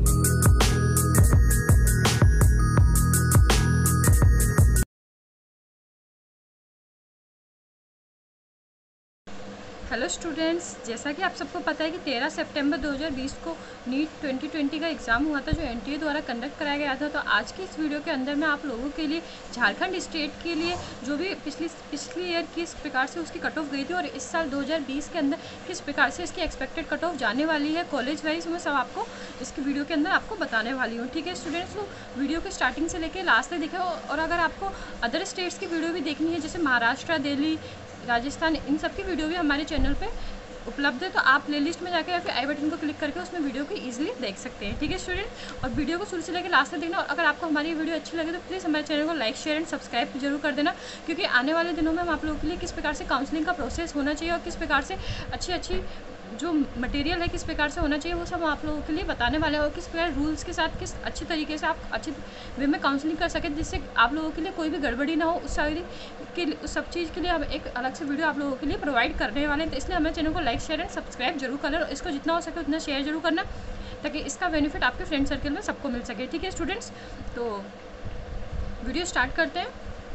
Hello students, जैसा कि आप सबको पता है कि 13 सितंबर 2020 को नीट 2020 का एग्ज़ाम हुआ था जो एनटीए द्वारा कंडक्ट कराया गया था। तो आज की इस वीडियो के अंदर मैं आप लोगों के लिए झारखंड स्टेट के लिए जो भी पिछली ईयर किस प्रकार से उसकी कट ऑफ गई थी और इस साल 2020 के अंदर किस प्रकार से इसकी एक्सपेक्टेड कट ऑफ जाने वाली है कॉलेज वाइज, मैं सब आपको इसकी वीडियो के अंदर आपको बताने वाली हूँ। ठीक है स्टूडेंट्स, तो वीडियो को स्टार्टिंग से लेकर लास्ट तक देखें। और अगर आपको अदर स्टेट्स की वीडियो भी देखनी है जैसे महाराष्ट्र, दिल्ली, राजस्थान, इन सब की वीडियो भी हमारे चैनल पे उपलब्ध है, तो आप प्लेलिस्ट में जाकर या फिर आई बटन को क्लिक करके उसमें वीडियो को इजीली देख सकते हैं। ठीक है स्टूडेंट, और वीडियो को शुरू से लेकर लास्ट तक देखना। और अगर आपको हमारी वीडियो अच्छी लगे तो प्लीज़ हमारे चैनल को लाइक, शेयर एंड सब्सक्राइब जरूर कर देना, क्योंकि आने वाले दिनों में हम आप लोगों के लिए किस प्रकार से काउंसलिंग का प्रोसेस होना चाहिए और किस प्रकार से अच्छी जो मटेरियल है किस प्रकार से होना चाहिए वो सब आप लोगों के लिए बताने वाले हैं, और किस प्रकार रूल्स के साथ किस अच्छी तरीके से आप अच्छे वे में काउंसलिंग कर सकें जिससे आप लोगों के लिए कोई भी गड़बड़ी ना हो। उस सब चीज़ के लिए हम एक अलग से वीडियो आप लोगों के लिए प्रोवाइड करने वाले हैं। तो इसलिए हमारे चैनल को लाइक, शेयर एंड सब्सक्राइब जरूर करना और इसको जितना हो सके उतना शेयर जरूर करना ताकि इसका बेनिफिट आपके फ्रेंड सर्कल में सबको मिल सके। ठीक है स्टूडेंट्स, तो वीडियो स्टार्ट करते हैं।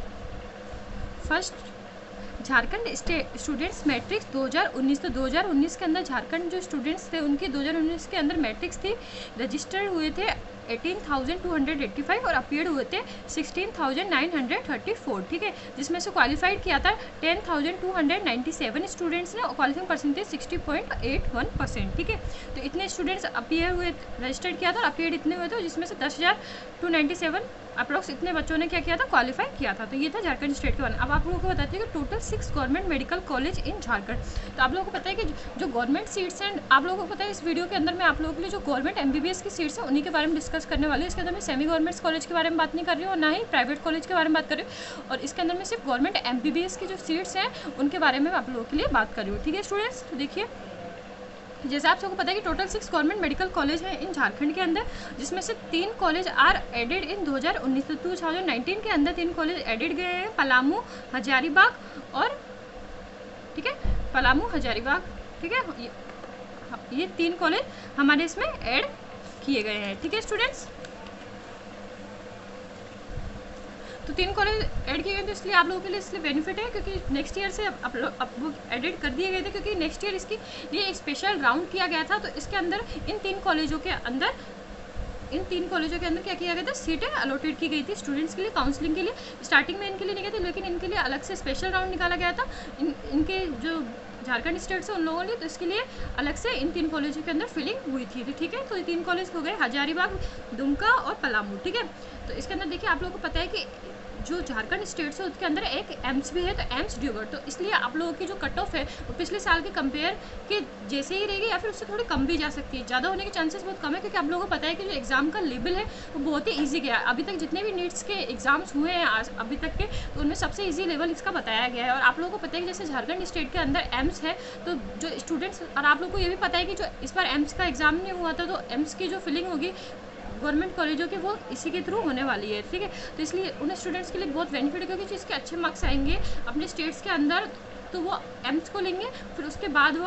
First, Jharkhand students matrix 2019। तो 2019 के अंदर झारखंड जो स्टूडेंट्स थे उनकी 2019 के अंदर मैट्रिक्स थी, रजिस्टर्ड हुए थे 18,285 और अपीयर्ड हुए थे 16,934। ठीक है, जिसमें से क्वालिफाइड किया था 10,297 स्टूडेंट्स ने और क्वालिफाइंग परसेंटेज 60.81%। ठीक है, तो इतने स्टूडेंट्स अपीयर हुए, रजिस्टर्ड किया था और अपीयर्ड इतने हुए थे, जिसमें से 10,297 अप्रॉक्स इतने बच्चों ने क्या किया था, क्वालिफाई किया था। तो ये था झारखंड स्टेट के बारे में। अब आप लोगों को बताते हैं कि total 6 government medical college in Jharkhand. तो आप लोगों को पता है कि जो गवर्नमेंट सीट्स हैं, आप लोगों को पता है इस वीडियो के अंदर मैं आप लोगों के लिए जो गवर्नमेंट एमबीबीएस की सीट्स हैं उन्हीं के बारे में डिस्कस करने वाली हूँ। इसके अंदर मैं सेमी गवर्नमेंट कॉलेज के बारे में बात नहीं कर रही हूँ और ना ही प्राइवेट कॉलेज के बारे में बात कर रही हूँ, और इसके अंदर मैं सिर्फ गवर्नमेंट एमबीबीएस की जो सीट्स हैं उनके बारे में आप लोगों के लिए बात कर रही हूँ। ठीक है स्टूडेंट्स, तो देखिए जैसे आप सबको पता है कि टोटल 6 गवर्नमेंट मेडिकल कॉलेज हैं इन झारखंड के अंदर, जिसमें से 3 कॉलेज आर एडेड इन 2019। तो 2019 के अंदर 3 कॉलेज एडेड गए हैं, पलामू, हजारीबाग और, ठीक है, पलामू, हजारीबाग। ठीक है, ये 3 कॉलेज हमारे इसमें ऐड किए गए हैं। ठीक है स्टूडेंट्स, तो 3 कॉलेज ऐड किए गए, तो इसलिए आप लोगों के लिए इसलिए बेनिफिट है क्योंकि नेक्स्ट ईयर से अब वो एडिट कर दिए गए थे, क्योंकि नेक्स्ट ईयर इसकी लिए एक स्पेशल राउंड किया गया था। तो इसके अंदर इन 3 कॉलेजों के अंदर क्या किया गया था, सीटें अलॉटेड की गई थी स्टूडेंट्स के लिए काउंसलिंग के लिए। स्टार्टिंग में इनके लिए नहीं गए थे, लेकिन इनके लिए अलग से स्पेशल राउंड निकाला गया था इनके जो झारखंड स्टेट से उन लोगों ने, तो इसके लिए अलग से इन 3 कॉलेजों के अंदर फिलिंग हुई थी। ठीक है, तो ये 3 कॉलेज हो गए हजारीबाग, दुमका और पलामू। ठीक है, तो इसके अंदर देखिए आप लोगों को पता है कि जो झारखंड स्टेट है उसके अंदर एक एम्स भी है, तो एम्स ड्यूगर। तो इसलिए आप लोगों की जो कट ऑफ है वो पिछले साल के कंपेयर के जैसे ही रहेगी या फिर उससे थोड़ी कम भी जा सकती है। ज़्यादा होने के चांसेस बहुत कम है, क्योंकि आप लोगों को पता है कि जो एग्ज़ाम का लेवल है वो बहुत ही ईजी गया है। अभी तक जितने भी नीट्स के एग्जाम्स हुए हैं अभी तक के, तो उनमें सबसे ईजी लेवल इसका बताया गया है। और आप लोगों को पता है कि जैसे झारखंड स्टेट के अंदर एम्स है, तो जो स्टूडेंट्स, और आप लोग को ये भी पता है कि जो इस बार एम्स का एग्ज़ाम नहीं हुआ था, तो एम्स की जो फिलिंग होगी गवर्नमेंट कॉलेजों के वो इसी के थ्रू होने वाली है। ठीक है, तो इसलिए उन स्टूडेंट्स के लिए बहुत बेनिफिट है, क्योंकि जिसके अच्छे मार्क्स आएंगे अपने स्टेट्स के अंदर तो वो एम्स को लेंगे, फिर उसके बाद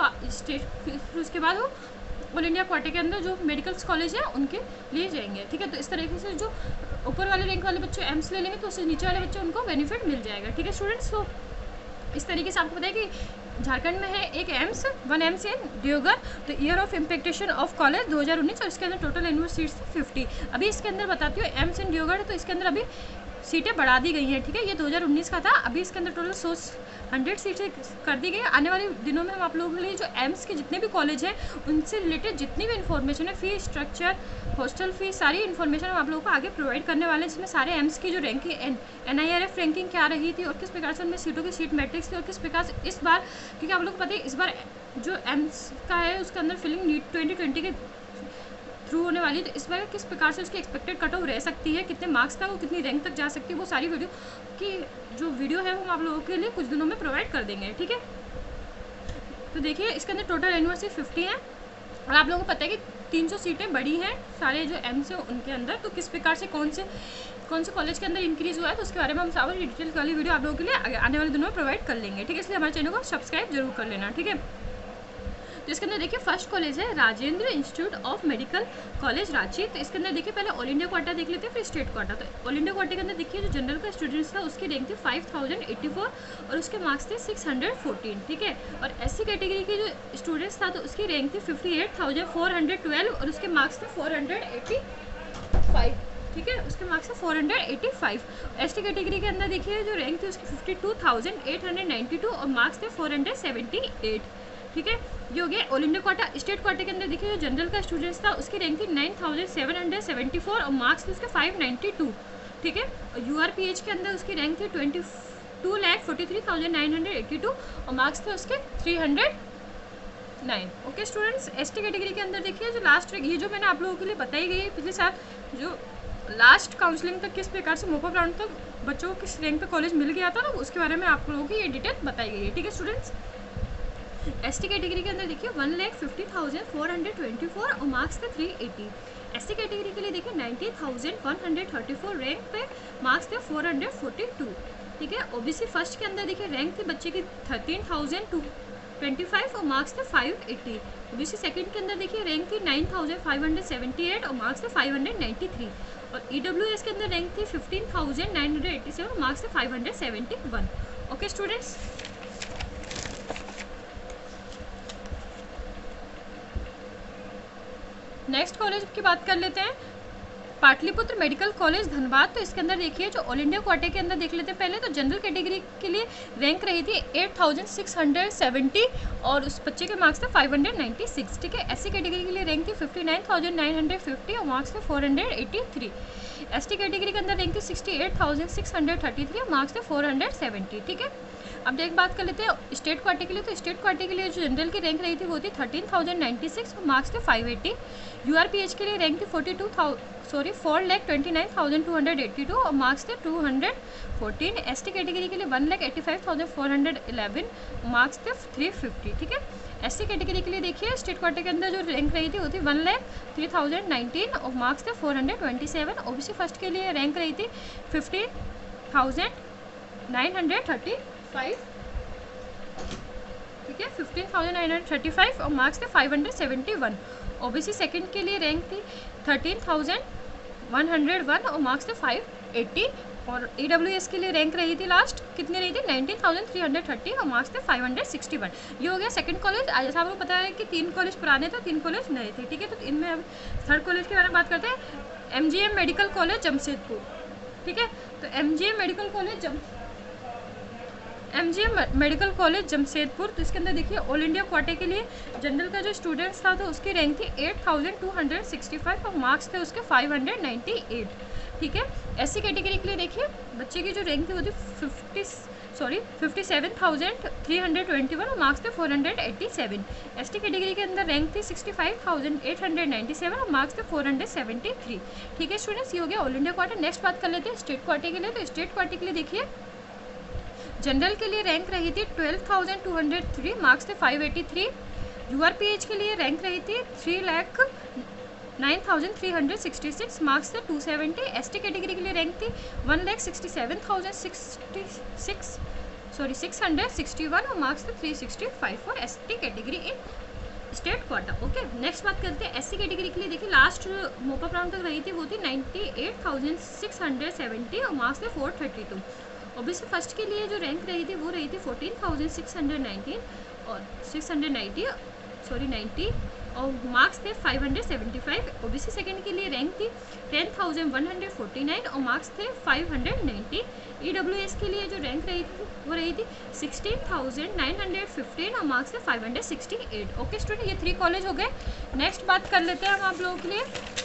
वो ऑल इंडिया क्वार्टर के अंदर जो मेडिकल कॉलेज है उनके लिए जाएंगे। ठीक है, तो इस तरीके से जो ऊपर वाले रैंक वाले बच्चे एम्स ले लेंगे तो उससे नीचे वाले बच्चे उनको बेनिफिट मिल जाएगा। ठीक है स्टूडेंट्स, तो इस तरीके से आपको पता है कि झारखंड में है एक एम्स, 1 एम्स इन ड्यूगर। तो year of expectation of college 2019, और इसके अंदर टोटल एनुअल सीट्स 50। अभी इसके अंदर बताती हूँ एम्स इन ड्यूगर, तो इसके अंदर अभी सीटें बढ़ा दी गई हैं। ठीक है, ये 2019 का था, अभी इसके अंदर टोटल 100 सीटें कर दी गई। आने वाले दिनों में हम आप लोगों के लिए जो एम्स के जितने भी कॉलेज हैं उनसे रिलेटेड जितनी भी इन्फॉर्मेशन है, फी स्ट्रक्चर, हॉस्टल फी, सारी इन्फॉर्मेशन हम आप लोगों को आगे प्रोवाइड करने वाले हैं, जिसमें सारे एम्स की जो रैंकिंग NIRF रैंकिंग क्या रही थी और किस प्रकार से उनमें सीटों की सीट मैट्रिक्स थी, और किस प्रकार से इस बार, क्योंकि आप लोग को पता है इस बार जो एम्स का है उसके अंदर फिलिंग नीट 2020 के थ्रू होने वाली है, तो इस बार किस प्रकार से उसकी एक्सपेक्टेड कट ऑफ रह सकती है, कितने मार्क्स तक, वो कितनी रैंक तक जा सकती है, वो सारी वीडियो की जो वीडियो है वो हम आप लोगों के लिए कुछ दिनों में प्रोवाइड कर देंगे। ठीक है, तो देखिए इसके अंदर टोटल एनुअल 50 हैं, और आप लोगों को पता है कि 300 सीटें बड़ी हैं सारे जो एम्स हैं उनके अंदर। तो किस प्रकार से कौन से कॉलेज के अंदर इंक्रीज़ हुआ है, तो उसके बारे में हम सारी डिटेल वाली वीडियो आप लोगों के लिए आने वाले दिनों में प्रोवाइड कर लेंगे। ठीक है, इसलिए हमारे चैनल को सब्सक्राइब जरूर कर लेना। ठीक है, तो इसके अंदर देखिए फर्स्ट कॉलेज है Rajendra institute of medical college Ranchi. तो इसके अंदर देखिए पहले ऑल इंडिया क्वाटा देख लेते हैं, फिर स्टेट क्वाटा। तो ऑल इंडिया क्वाटे के अंदर देखिए जो जनरल का स्टूडेंट्स था उसकी रैंक थी 5084 और उसके मार्क्स थे 614, ठीक है। और SC कैटेगरी के जो स्टूडेंट्स था तो उसकी रैंक थी 58,412 और उसके मार्क्स थे 485, ठीक है, उसके मार्क्स है 485। ST कैटेगरी के अंदर देखिए जो रैंक थी उसकी 52,892 और मार्क्स थे 478, ठीक है। ये हो गया ऑल इंडिया क्वाटा। स्टेट क्वाटे के अंदर देखिए जो जनरल का स्टूडेंट्स था उसकी रैंक थी 9,774 और मार्क्स थे उसके 592, ठीक है। और URPH के अंदर उसकी रैंक थी 22,43,982 और मार्क्स थे उसके 309। ओके स्टूडेंट्स, ST कैटेगरी के अंदर देखिए जो लास्ट रैंक, ये जो मैंने आप लोगों के लिए बताई गई है पिछले साल, जो लास्ट काउंसलिंग तक किस प्रकार से मोपअप राउंड तक बच्चों को किस रैंक पे कॉलेज मिल गया था ना, उसके बारे में आप लोगों की ये डिटेल बताई गई है, ठीक है स्टूडेंट्स। ST कैटेगरी के अंदर देखिए 1,50,424 और मार्क्स थे 380। SC कैटेगरी के लिए देखिए 90,134 रैंक पे मार्क्स थे 442, ठीक है। OBC फर्स्ट के अंदर देखिए रैंक थी बच्चे की 13,225 और मार्क्स थे 580। OBC सेकंड के अंदर देखिए रैंक थी 9,578 और मार्क्स थे 593 और EWS के अंदर रैंक थी 15,987 और मार्क्स थे 571। ओके स्टूडेंट्स, नेक्स्ट कॉलेज की बात कर लेते हैं, पाटलिपुत्र मेडिकल कॉलेज धनबाद। तो इसके अंदर देखिए जो ऑल इंडिया क्वाटे के अंदर देख लेते हैं पहले। तो जनरल कैटेगरी के लिए रैंक रही थी 8,670 और उस बच्चे के मार्क्स थे 596, ठीक है। SC कैटेगरी के लिए रैंक थी 59,950 और मार्क्स थे 483। ST कैटेगरी के अंदर रैंक थी 68,633 और मार्क्स थे 470, ठीक है। अब एक बात कर लेते हैं स्टेट क्वाटे के लिए। तो स्टेट क्वाटे के लिए जो जनरल की रैंक रही थी वो थी 13,096 और मार्क्स थे 580। URPH के लिए रैंक थी 4,29,282 और मार्क्स थे 214। ST कैटेगरी के लिए 1,85,411 मार्क्स थे 350, ठीक है। SC कैटेगरी के लिए देखिए स्टेट क्वाटे के अंदर जो रैंक रही थी वो थी 1,03,019 और मार्क्स थे 427। OBC फर्स्ट के लिए रैंक रही थी 15,935, ठीक है, 15,935 और मार्क्स थे 571। OBC सेकंड के लिए रैंक थी 13,101 और मार्क्स थे 580 और EWS के लिए रैंक रही थी लास्ट कितनी रही थी 19,330 और मार्क्स थे 561। ये हो गया सेकंड कॉलेज। जैसा आपको पता है कि 3 कॉलेज पुराने थे, 3 कॉलेज नए थे, ठीक है। तो इनमें अब थर्ड कॉलेज के बारे में बात करते हैं, MGM मेडिकल कॉलेज जमशेदपुर, ठीक है। तो MGM मेडिकल कॉलेज जमशेदपुर। तो इसके अंदर देखिए ऑल इंडिया क्वाटे के लिए जनरल का जो स्टूडेंट्स था तो उसकी रैंक थी 8,265 और मार्क्स थे उसके 598, ठीक है। SC कैटेगरी के लिए देखिए बच्चे की जो रैंक थी वो थी 57,321 और मार्क्स थे 487। ST कैटेगरी के अंदर रैंक थी 65,897 और मार्क्स थे 473, ठीक है स्टूडेंट्स। ये हो गया ऑल इंडिया क्वाटे। नेक्स्ट बात कर लेते हैं स्टेट क्वाटे के लिए। तो स्टेट क्वाटे के लिए देखिए जनरल के लिए रैंक रही थी 12,203, मार्क्स थे 583। URPH के लिए रैंक रही थी 3,09,366, मार्क्स थे 270। ST कैटेगरी के लिए रैंक थी 1,67,661 और मार्क्स थे 365 for ST category in state quarter. Okay next बात करते हैं SC कैटेगरी के लिए। देखिए लास्ट मोपअप राउंड तक रही थी वो थी 98,670 और मार्क्स थे 432। OBC फर्स्ट के लिए जो रैंक रही थी वो रही थी 14,690 और 90 और मार्क्स थे 575। OBC सेकंड के लिए रैंक थी 10,149 और मार्क्स थे 590। EWS के लिए जो रैंक रही थी वो रही थी 16,915 और मार्क्स थे 568। ओके स्टूडेंट, ये 3 कॉलेज हो गए। नेक्स्ट बात कर लेते हैं हम आप लोगों के लिए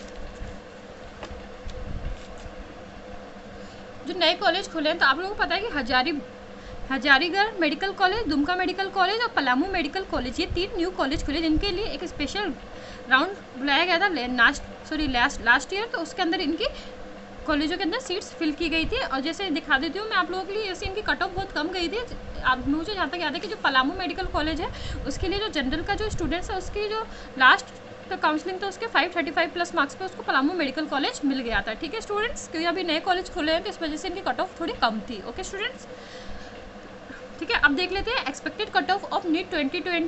जो नए कॉलेज खुले हैं। तो आप लोगों को पता है कि Hazaribagh medical college, Dumka medical college और पलामू मेडिकल कॉलेज, ये 3 न्यू कॉलेज खुले जिनके लिए एक स्पेशल राउंड बुलाया गया था लास्ट ईयर। तो उसके अंदर इनकी कॉलेजों के अंदर सीट्स फिल की गई थी और जैसे दिखा देती हूँ मैं आप लोगों के लिए, जैसे इनकी कट ऑफ बहुत कम गई थी। आप मुझे जहाँ तक याद है कि जो पलामू मेडिकल कॉलेज है उसके लिए जो जनरल का जो स्टूडेंट्स है उसकी जो लास्ट तो काउंसलिंग तो उसके 535 प्लस मार्क्स पे उसको पलामू मेडिकल कॉलेज मिल गया था, ठीक है स्टूडेंट्स। क्योंकि अभी नए कॉलेज खुले हैं तो इस वजह से इनकी कट ऑफ थोड़ी कम थी। ओके स्टूडेंट्स, ठीक है। अब देख लेते हैं expected cut off NEET 2020।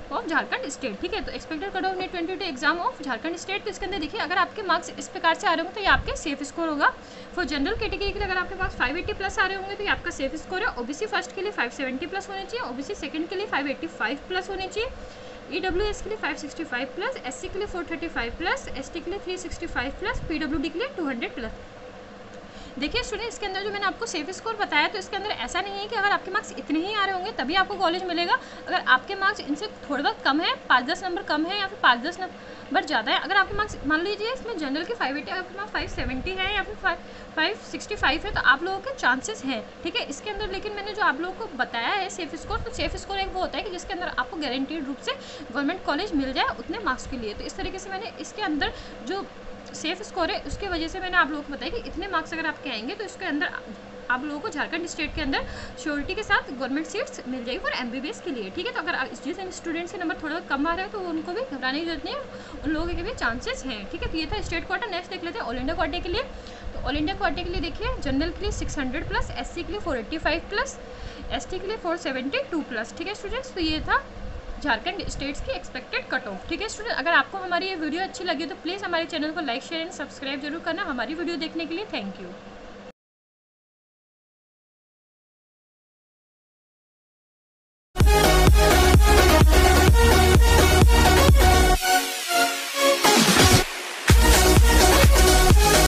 Of Jharkhand state, ठीक है। तो expected cut off NEET 2022 exam of Jharkhand state, तो इसके अंदर देखिए अगर आपके मार्क्स इस प्रकार से आ रहे होंगे तो ये आपके सेफ स्कोर होगा। फॉर जनरल कैटेगरी के लिए अगर आपके पास 580 प्लस आ रहे होंगे तो ये आपका सेफ स्कोर है। ओबीसी फर्स्ट के लिए 570 प्लस होने चाहिए, ओबीसी सेकंड के लिए 585 प्लस होने चाहिए, ईडब्ल्यूएस के लिए 565 प्लस, एससी के लिए 435 प्लस, एसटी के लिए 365 प्लस, पीडब्ल्यूडी के लिए 200 प्लस। देखिए स्टूडेंट, इसके अंदर जो मैंने आपको सेफ स्कोर बताया तो इसके अंदर ऐसा नहीं है कि अगर आपके मार्क्स इतने ही आ रहे होंगे तभी आपको कॉलेज मिलेगा। अगर आपके मार्क्स इनसे थोड़ा बहुत कम है, 5-10 नंबर कम है या फिर 5-10 नंबर ज़्यादा है, अगर आपके मार्क्स मान लीजिए इसमें जनरल के 580 आपके पास 570 है या फिर 565 है तो आप लोगों के चांसेस हैं, ठीक है। इसके अंदर लेकिन मैंने जो आप लोगों को बताया है सेफ स्कोर, तो सेफ स्कोर एक वो होता है कि जिसके अंदर आपको गारंटीड रूप से गवर्नमेंट कॉलेज मिल जाए उतने मार्क्स के लिए। तो इस तरीके से मैंने इसके अंदर जो सेफ स्कोर है उसके वजह से मैंने आप लोगों को बताया कि इतने मार्क्स अगर आपके आएंगे तो इसके अंदर आप लोगों को झारखंड स्टेट के अंदर श्योरिटी के साथ गवर्नमेंट सीट्स मिल जाएगी फॉर एमबीबीएस के लिए, ठीक है। तो अगर जिस स्टूडेंट्स के नंबर थोड़ा कम आ रहे हैं तो उनको भी घबराने की जरूरत नहीं है, उन लोगों के भी चांसेस हैं, ठीक है। तो ये था स्टेट क्वार्टर। नेक्स्ट देख लेते हैं ऑल इंडिया क्वार्टर के लिए। तो ऑल इंडिया क्वार्टर के लिए देखिए जनरल के लिए 600 प्लस, एससी के लिए 485 प्लस, एसटी के लिए 472 प्लस, ठीक है स्टूडेंट्स। तो ये था झारखंड स्टेट्स की एक्सपेक्टेड कट ऑफ, ठीक है स्टूडेंट। अगर आपको हमारी ये वीडियो अच्छी लगी तो प्लीज़ हमारे चैनल को लाइक शेयर एंड सब्सक्राइब जरूर करना। हमारी वीडियो देखने के लिए थैंक यू।